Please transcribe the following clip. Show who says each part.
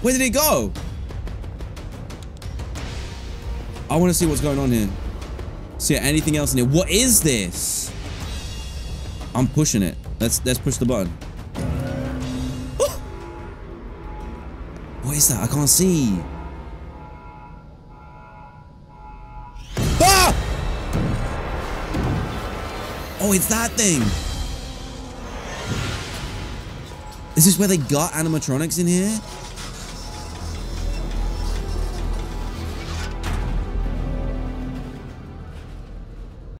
Speaker 1: Where did it go? I want to see what's going on here. See anything else in here? What is this? I'm pushing it. Let's push the button. What is that? I can't see. Ah! Oh, it's that thing. Is this where they got animatronics in here?